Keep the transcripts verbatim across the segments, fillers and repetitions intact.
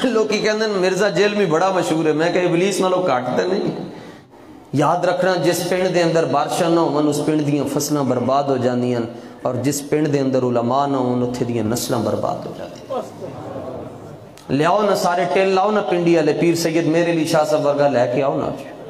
لوگ کی کہندے مرزا جیل میں بڑا مشہور ہے، میں کہ ابلیس نالوں کاٹتے نہیں۔ یاد رکھنا جس پنڈ دے اندر بارشاں نہ ہون اس پنڈ دیاں فصلاں برباد ہو جاندیاں، اور جس پنڈ دے اندر علماء نہ ہون اتھے دیاں نسلاں برباد ہو جاندیاں۔ لیاؤ نہ سارے ٹیل لاؤ نہ پنڈی والے پیر سید میرے لیے شاہ صاحب ورگا لے کے آؤ نا،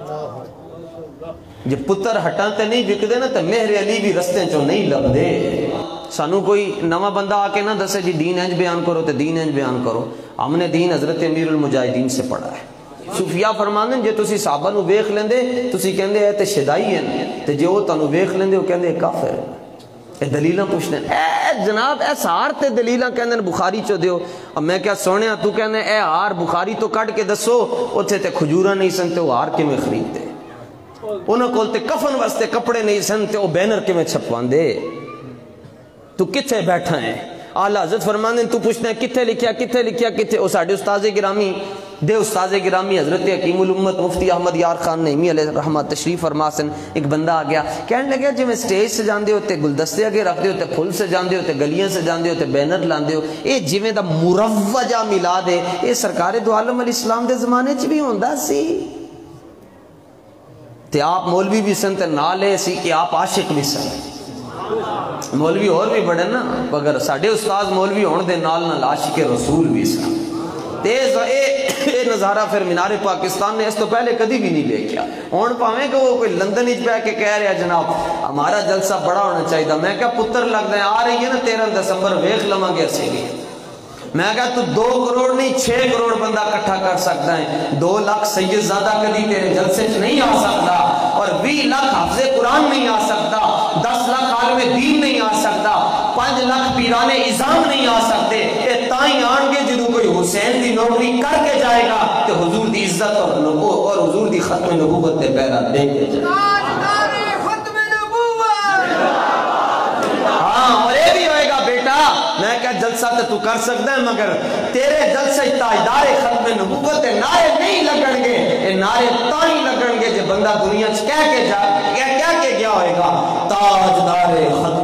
جے پتر ہٹاں تے نہیں وکدے نا تے مہر علی بھی رستے چوں نہیں لبدے۔ سانو کوئی نواں بندہ آ کے نہ دسے جی دین انج بیان کرو تے دین انج بیان کرو، ہم نے دین حضرت امیر المجاہدین سے پڑھا ہے۔ صوفیاء فرماندے جے تسی صحابہ نو ویکھ لیندے تسی کہندے اے تے شدائی ہیں، تے جے او تانوں ویکھ لیندے او کہندے اے کافر ہے۔ اے دلیلاں پوچھنے اے جناب اے سار تے دلیلاں کہندے بخاری چو دیو، اب میں کیا سونیا تو کہندے اے ہار بخاری تو کٹ کے دسو، اوتھے تے کھجوراں نہیں سن تے او ہار کیویں خریدتے، انہاں کول تے کفن واسطے کپڑے نہیں سن تے او بینر کیویں چھپواندے، تو کتھے بیٹھا ہے؟ اعلیٰ حضرت فرماندے تو پوچھنا ہے کتھے لکھیا کتھے لکھیا کتھے، او ساڈے استاد گرامی دے استاد گرامی حضرت حکیم الامت مفتی احمد یار خان نعیمی علیہ الرحمہ تشریف فرما سن۔ ایک بندہ آ گیا کہنے لگا جی میں سٹیج سے جاندے ہوتے گلدستے اگے رکھ دے ہوتے پھول سے جاندے ہوتے گلیاں سے جاندے ہوتے بینر لاندے ہو، اے جویں دا مروجہ میلاد ہے اے سرکار دو عالم علیہ السلام دے زمانے چ بھی ہوندا سی، تے آپ مولوی بھی سن تے نالے سی کہ آپ عاشق بھی سن۔ مولوی اور بھی بڑے نا، مگر ساڈے استاد مولوی ہون دے نال نال عاشق رسول بھی سن۔ تیز اے اے نظارہ پھر مینار پاکستان نے اس تو پہلے کدی بھی نہیں دیکھا۔ ہون پاویں کہ وہ کوئی لندن وچ بیٹھ کے کہہ رہا جناب ہمارا جلسہ بڑا ہونا چاہیے، میں کہا پتر لگدا ہے آ رہی ہے نا تیرہ دسمبر ویکھ لواں گے اسی لیے۔ میں کہا تو دو کروڑ نہیں چھ کروڑ بندہ اکٹھا کر سکتا ہے، دو لاکھ سید زادہ کدی تیرے جلسے چ نہیں آ سکتا، اور بیس لاکھ حافظ قرآن نہیں آ سکتا، دس لاکھ عالم دین نہیں آ سکتا، پانچ لاکھ پیران اعظام نہیں آ سکتے، اے تائیں آن گے جدوں کوئی حسین دی نوکری کر کے جائے گا تو حضور دی عزت اور نبوت اور حضور دی ختم نبوت تے پیرا دے کے جائے گا۔ ہاں اور یہ بھی ہوئے گا بیٹا، میں کہا جلسہ تے تو کر سکتا ہے مگر تیرے جلسے تاجدار ختم نبوت نعرے نہیں لگن گے، اے نعرے تائیں لگن گے جب بندہ دنیا چ کہہ کے جا کہہ کے گیا ہوئے گا تاجدار ختم